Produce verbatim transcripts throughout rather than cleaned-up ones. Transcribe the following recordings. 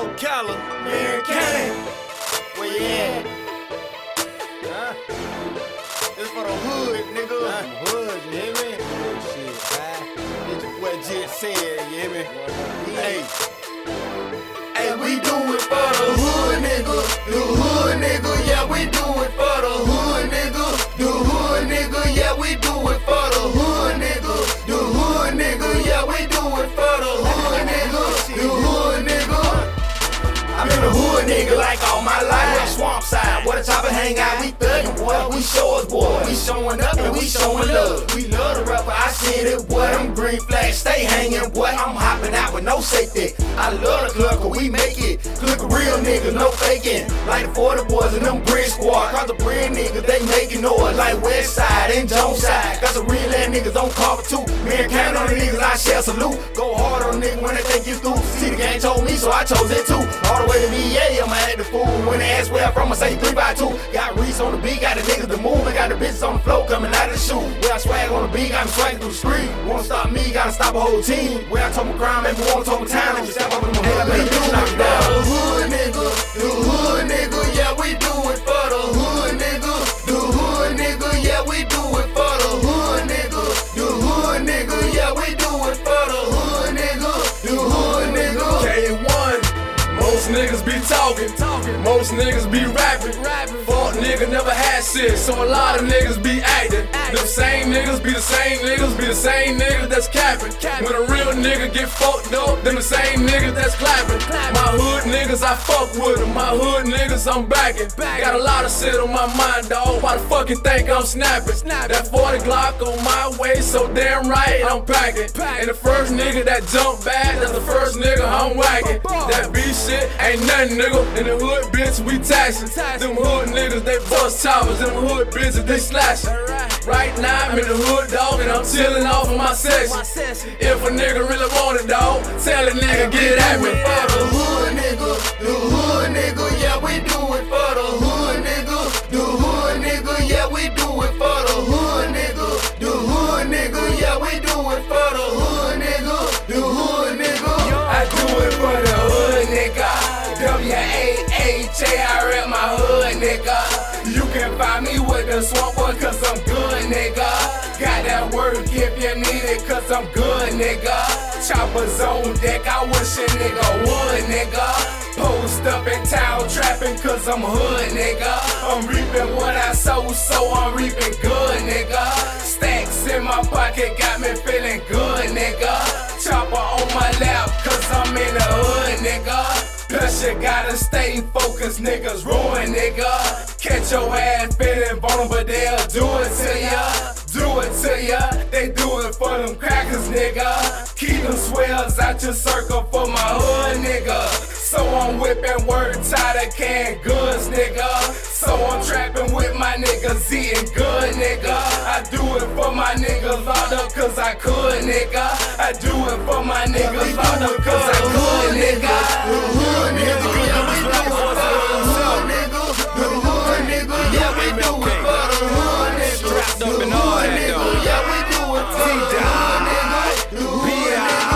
Ocala, Marion County. Where you at? Huh? This for the hood, nigga. Huh? Hood, you hear me? Shit, huh? It's what Jit said, you hear me? Hey. Hey, we do it for the hood, nigga. The hood, nigga. Yeah, we do it for the hood, nigga. The hood, nigga. Yeah, we do it for the hood, nigga. The hood, nigga. Yeah, we do it for the hood, nigga. The hood, nigga. I'm in the hood, nigga, like all my life. Where the swamp side, where the chopper hang out. We thuggin', boy, we show us, boy. We showing up and we showing love. We love the rapper, I seen it, boy. Them green flags stay hanging, boy. I'm hopping out with no safety. I love the club, cause we make it. Click a real nigga, no faking. Like the forty boys and them Bridge Squad. Cause the bread niggas, they making noise like West Side and Jones Side. Got some real ass niggas on cover too. Me and Count on the niggas, I share salute. Go hard on the nigga when they think you through. See, the gang told me, so I chose it too. All the way to V A, I'ma act the fool. When they ask where I'm from, I say three by two. Got Reese on the beat, got the niggas to move, and got the bitches on the floor coming out of the shoe. Where I swag on the beat, got me swagging through the street. Wanna stop me, gotta stop a whole team. Where I told my crime, make me wanna talk my time. Let me step up in my hood, let me do knock it down. The hood nigga, the hood nigga, yeah, we do it for the hood nigga. The hood nigga, yeah, we do it for the hood nigga. The hood nigga, yeah, we do it for the hood nigga. The hood nigga. K one, most niggas be talking, most niggas be rapping. Fuck nigga never had shit, so a lot of niggas be acting. Them same niggas be the same niggas, be the same niggas that's capping. When a real nigga get fucked up, them the same niggas that's clapping. My hood niggas, I fuck with them. My hood niggas, I'm backing. Got a lot of shit on my mind, dawg. Why the fuck you think I'm snapping? That forty Glock on my way, so damn right I'm packing. And the first nigga that jump back, that's the first nigga I'm whacking. That B shit ain't nothing, nigga. In the hood, bitch, we taxing. Them hood niggas, they bust choppers. Them hood bitches, they slashing. Right now, I'm in the hood, dawg, and I'm chillin' off of my session. If a nigga really want it, dawg, tell a nigga get at me. For the hood nigga, the hood nigga, yeah, we do it for the hood nigga. The hood nigga, yeah, we do it for the hood nigga. The hood nigga, yeah, we do it for the hood nigga. The hood nigga. I do it for the hood, nigga. W A H A, I rep my hood, nigga. You can find me with the swamp boy, cause I'm good, nigga. Got that work if you need it, cause I'm good, nigga. Choppers on deck, I wish a nigga would, nigga. Post up in town trapping, cause I'm hood, nigga. I'm reaping what I sow, so I'm reaping good, nigga. Stacks in my pocket got me feeling good, nigga. Chopper on my lap, cause I'm in the hood, nigga. Plus you gotta stay focused, niggas ruin, nigga. Catch your ass feeling vulnerable, they'll do it to ya. Do it to ya, they do it for them crackers, nigga. Keep them swells out your circle for my hood, nigga. So I'm whipping word tied of canned goods, nigga. So I'm trapping with my niggas, eating good, nigga. I do it for my niggas locked up cause I could, nigga. I do it for my niggas locked up cause I could, nigga. The hood nigga, yeah, we do it for the hood nigga. The hood nigga, yeah, we do it for the hood nigga. Strapped up and all that though. Yeah, we do it for the hood nigga. The hood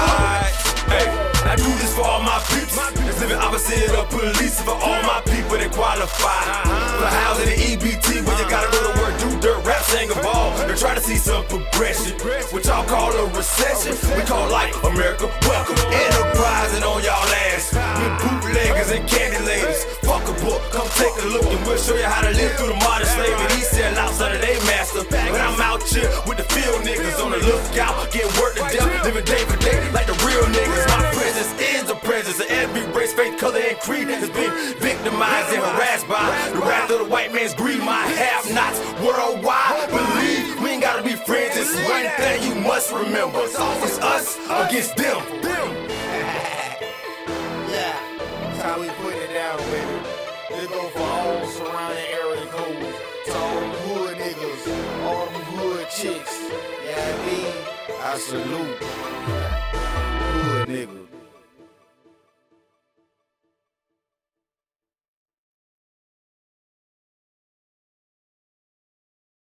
nigga. Hey, I do this for all my peeps. It's living opposite of police. For all my people that qualify for housing and E B T, where you gotta go to work, do dirt, rap, sing a ball. They're trying to see some progression, which y'all call a recession. We call life America welcome. Enterprising on y'all ass with bootleggers and candy ladies. Fuck a book, come take a look and we'll show you how to live through the modern slavery. These sell outs under their master, but I'm out here with the field niggas on the lookout, getting work to death, living day for day like the real niggas. My presence is the presence of every race, faith, color, and creed has been victimized and harassed by the wrath of the white man's greed. My have-nots worldwide believe we ain't gotta be friends. It's one thing you must remember: it's us against them. Yeah, that's how we put it down, baby. It go for all surrounding area codes. To all them hood niggas, all them hood chicks. Yeah, I mean, I salute. Hood niggas.